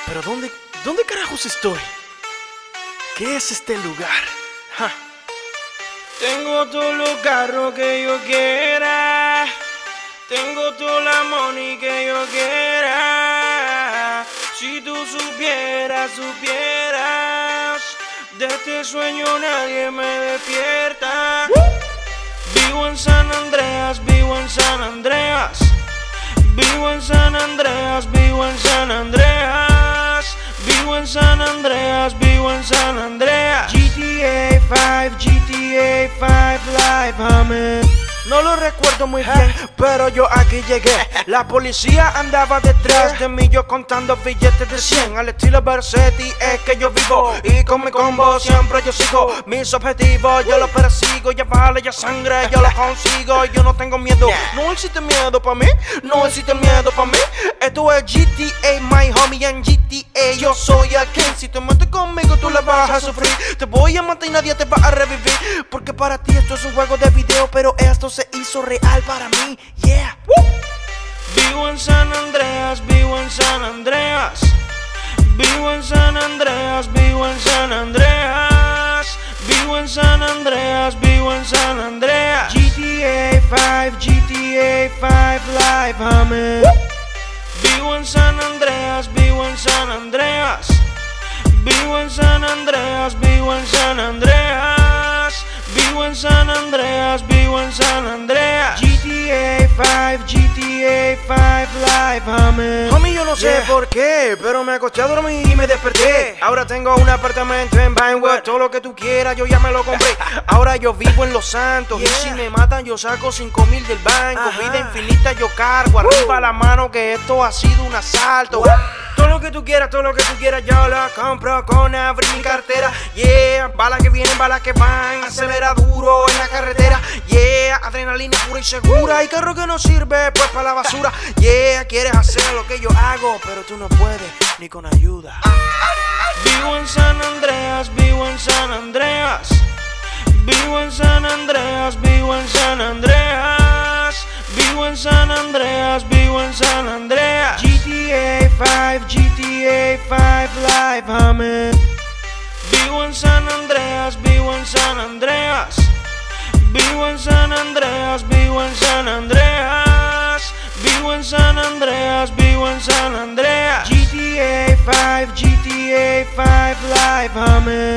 Pero ¿dónde carajos estoy? ¿Qué es este lugar? Ja. Tengo todos los carros que yo quiera. Tengo toda la money que yo quiera. Si tú supieras de este sueño nadie me despierta. Vivo en San Andreas, vivo en San Andreas. Vivo en San Andreas, vivo en San Andreas. Vivo en San Andreas, vivo en San Andreas. GTA 5, GTA 5 Live, homie. No lo recuerdo muy bien, pero yo aquí llegué. La policía andaba detrás de mí, yo contando billetes de 100. Al estilo Versetti es que yo vivo, y con mi combo siempre yo sigo mis objetivos, yo los persigo. Ya vale, ya sangre, yo lo consigo. Yo no tengo miedo, no existe miedo pa' mí, no existe miedo pa' mí. Esto es GTA, my homie, en GTA yo soy el king. Si te metes conmigo tú le vas a sufrir. Te voy a matar y nadie te va a revivir, porque para ti esto es un juego de video, pero esto se hizo real para mí, yeah. Vivo en San Andreas, vivo en San Andreas. Vivo en San Andreas, vivo en San Andreas. Vivo en San Andreas, vivo en San Andreas. GTA 5, GTA 5 Live, homie. Vivo en San Andreas, vivo en San Andreas. Vivo en San Andreas, vivo en San Andreas. Vivo en San Andreas, vivo en San Andreas. GTA 5, GTA 5 Live, homie. Homie, yo no sé por qué, pero me acosté a dormir y me desperté. Ahora tengo un apartamento en Vinewood. Todo lo que tú quieras, yo ya me lo compré. Ahora yo vivo en Los Santos, y si me matan yo saco 5,000 del banco. Vida infinita yo cargo, arriba la mano que esto ha sido un asalto. Todo lo que tú quieras, todo lo que tú quieras, yo lo compro con abrir mi cartera. Yeah, balas que vienen, balas que van, acelera duro en la carretera. Yeah, adrenalina pura y segura. Y carro que no sirve, pues para la basura. Yeah, quieres hacer lo que yo hago, pero tú no puedes, ni con ayuda. Vivo en San Andreas, vivo en San Andreas. Vivo en San Andreas, vivo en San Andreas. Vivo en San Andreas, vivo en San Andreas. GTA 5, GTA 5 Live, homie. Vivo en San Andreas, vivo en San Andreas. Vivo en San Andreas, vivo en San Andreas. Vivo en San Andreas, vivo en San Andreas. GTA 5, GTA 5 Live, homie.